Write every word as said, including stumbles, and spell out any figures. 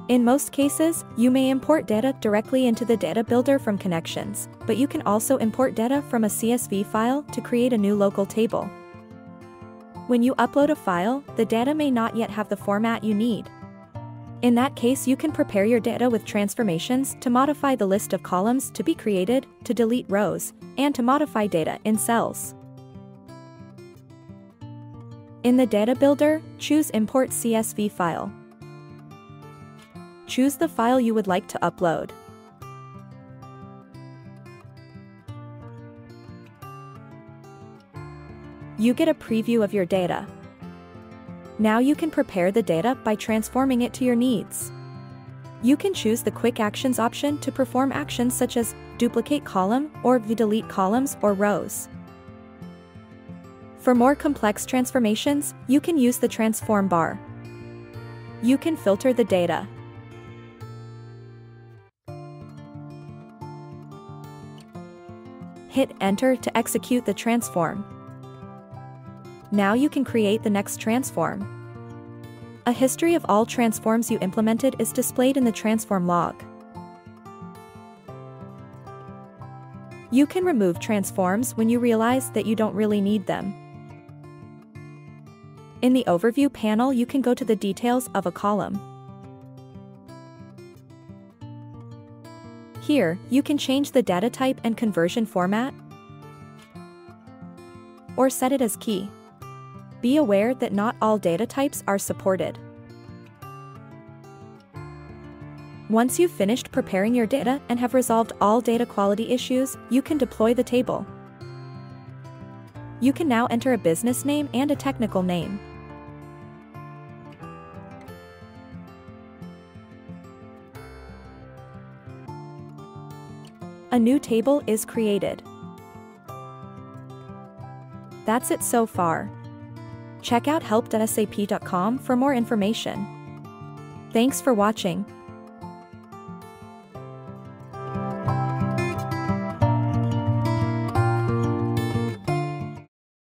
In most cases, you may import data directly into the data builder from connections, but you can also import data from a C S V file to create a new local table. When you upload a file, the data may not yet have the format you need. In that case, you can prepare your data with transformations to modify the list of columns to be created, to delete rows, and to modify data in cells. In the data builder, choose Import C S V File. Choose the file you would like to upload. You get a preview of your data. Now you can prepare the data by transforming it to your needs. You can choose the Quick Actions option to perform actions such as duplicate column or delete columns or rows. For more complex transformations, you can use the Transform bar. You can filter the data. Hit Enter to execute the transform. Now you can create the next transform. A history of all transforms you implemented is displayed in the transform log. You can remove transforms when you realize that you don't really need them. In the Overview panel, you can go to the details of a column. Here, you can change the data type and conversion format, or set it as key. Be aware that not all data types are supported. Once you've finished preparing your data and have resolved all data quality issues, you can deploy the table. You can now enter a business name and a technical name. A new table is created. That's it so far. Check out help dot S A P dot com for more information. Thanks for watching.